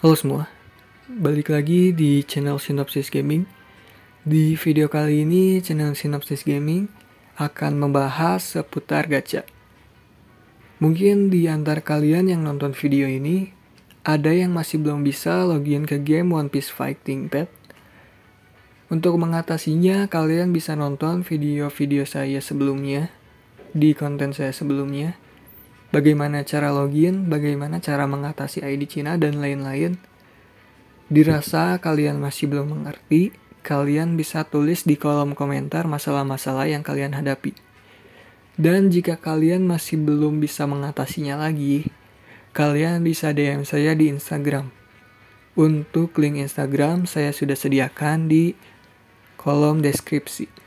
Halo semua, balik lagi di channel Synopsis Gaming. Di video kali ini, channel Synopsis Gaming akan membahas seputar gacha. Mungkin di antara kalian yang nonton video ini, ada yang masih belum bisa login ke game One Piece Fighting Path. Untuk mengatasinya, kalian bisa nonton video-video saya sebelumnya, di konten saya sebelumnya. Bagaimana cara login, bagaimana cara mengatasi ID Cina, dan lain-lain. Dirasa kalian masih belum mengerti, kalian bisa tulis di kolom komentar masalah-masalah yang kalian hadapi. Dan jika kalian masih belum bisa mengatasinya lagi, kalian bisa DM saya di Instagram. Untuk link Instagram saya sudah sediakan di kolom deskripsi.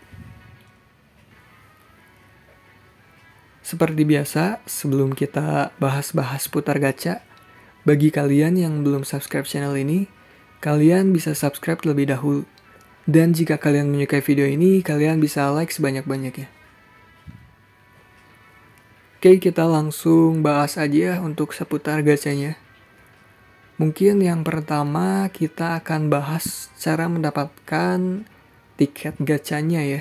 Seperti biasa, sebelum kita bahas-bahas putar gacha, bagi kalian yang belum subscribe channel ini, kalian bisa subscribe terlebih dahulu. Dan jika kalian menyukai video ini, kalian bisa like sebanyak-banyaknya. Oke, kita langsung bahas aja untuk seputar gachanya. Mungkin yang pertama kita akan bahas cara mendapatkan tiket gachanya ya.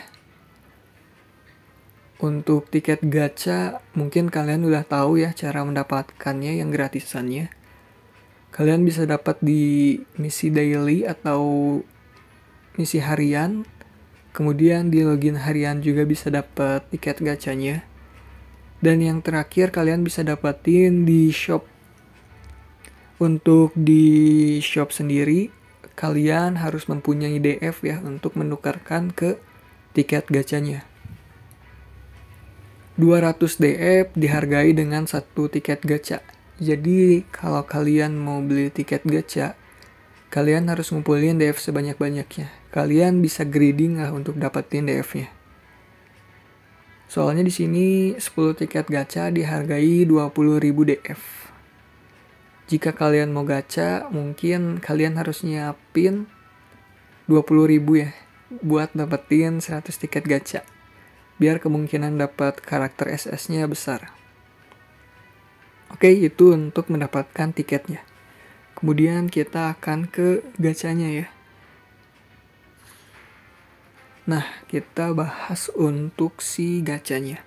Untuk tiket gacha, mungkin kalian udah tahu ya cara mendapatkannya yang gratisannya. Kalian bisa dapat di misi daily atau misi harian. Kemudian di login harian juga bisa dapat tiket gachanya. Dan yang terakhir kalian bisa dapatin di shop. Untuk di shop sendiri, kalian harus mempunyai DF ya untuk menukarkan ke tiket gachanya. 200 DF dihargai dengan satu tiket gacha. Jadi kalau kalian mau beli tiket gacha, kalian harus ngumpulin DF sebanyak-banyaknya. Kalian bisa greeding lah untuk dapetin DF-nya. Soalnya di sini 10 tiket gacha dihargai 20.000 DF. Jika kalian mau gacha, mungkin kalian harus nyiapin 20.000 ya buat dapetin 100 tiket gacha. Biar kemungkinan dapat karakter SS-nya besar. Oke, itu untuk mendapatkan tiketnya. Kemudian kita akan ke gachanya ya. Nah, kita bahas untuk si gachanya.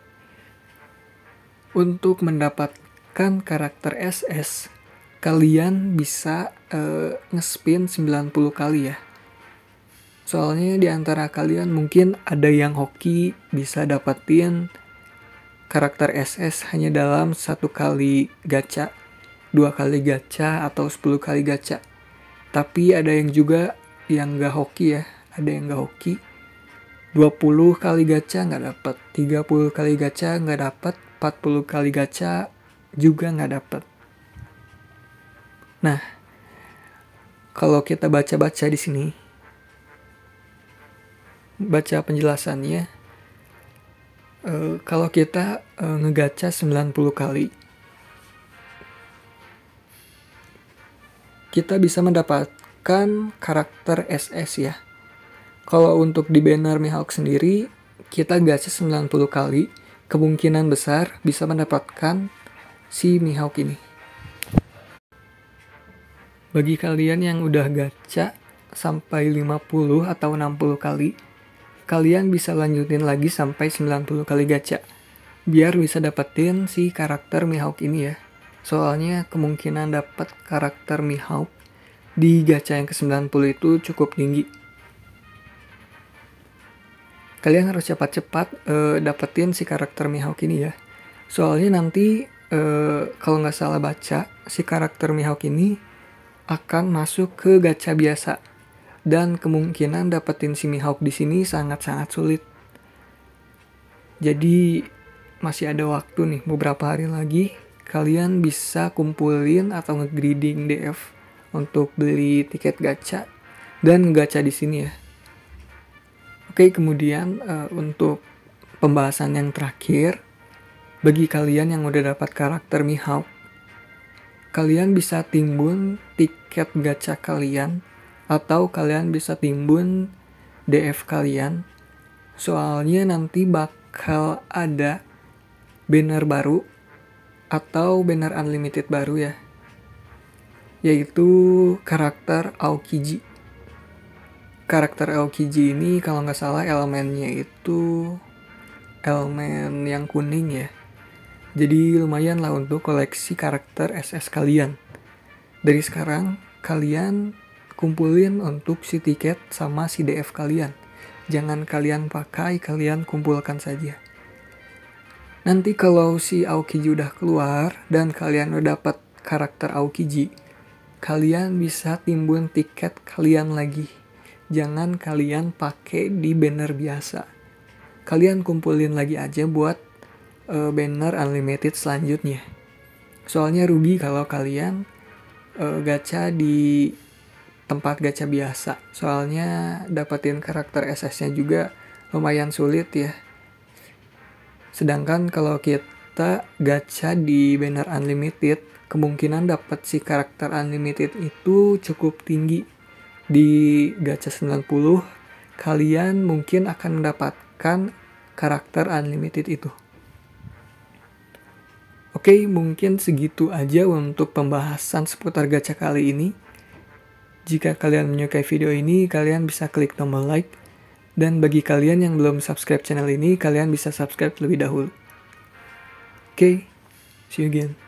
Untuk mendapatkan karakter SS, kalian bisa nge-spin 90 kali ya. Soalnya di antara kalian mungkin ada yang hoki bisa dapetin karakter SS hanya dalam 1 kali gacha, 2 kali gacha, atau 10 kali gacha. Tapi ada yang juga yang gak hoki ya, ada yang gak hoki. 20 kali gacha gak dapet, 30 kali gacha gak dapet, 40 kali gacha juga gak dapet. Nah, kalau kita baca-baca di sini, baca penjelasannya, kalau kita ngegacha 90 kali, kita bisa mendapatkan karakter SS ya. Kalau untuk di banner Mihawk sendiri, kita gacha 90 kali, kemungkinan besar bisa mendapatkan si Mihawk ini. Bagi kalian yang udah gacha sampai 50 atau 60 kali, kalian bisa lanjutin lagi sampai 90 kali gacha. Biar bisa dapetin si karakter Mihawk ini ya. Soalnya kemungkinan dapat karakter Mihawk di gacha yang ke-90 itu cukup tinggi. Kalian harus cepat-cepat dapetin si karakter Mihawk ini ya. Soalnya nanti kalau nggak salah baca, si karakter Mihawk ini akan masuk ke gacha biasa. Dan kemungkinan dapetin si Mihawk di sini sangat-sangat sulit. Jadi masih ada waktu nih, beberapa hari lagi kalian bisa kumpulin atau nge-greeding DF untuk beli tiket gacha dan gacha di sini ya. Oke, kemudian untuk pembahasan yang terakhir, bagi kalian yang udah dapat karakter Mihawk, kalian bisa timbun tiket gacha kalian atau kalian bisa timbun DF kalian. Soalnya nanti bakal ada banner baru atau banner unlimited baru ya. yaitu karakter Aokiji. Karakter Aokiji ini kalau nggak salah elemennya itu elemen yang kuning ya. Jadi lumayan lah untuk koleksi karakter SS kalian. Dari sekarang kalian kumpulin untuk si tiket sama si DF kalian. Jangan kalian pakai, kalian kumpulkan saja. Nanti kalau si Aokiji udah keluar dan kalian udah dapat karakter Aokiji, kalian bisa timbun tiket kalian lagi. Jangan kalian pakai di banner biasa. Kalian kumpulin lagi aja buat banner unlimited selanjutnya. Soalnya rugi kalau kalian gacha di tempat gacha biasa. Soalnya dapetin karakter SS-nya juga lumayan sulit ya. Sedangkan kalau kita gacha di banner unlimited, kemungkinan dapat si karakter unlimited itu cukup tinggi. Di gacha 90, kalian mungkin akan mendapatkan karakter unlimited itu. Oke, mungkin segitu aja untuk pembahasan seputar gacha kali ini. Jika kalian menyukai video ini, kalian bisa klik tombol like. Dan bagi kalian yang belum subscribe channel ini, kalian bisa subscribe lebih dahulu. Oke, see you again.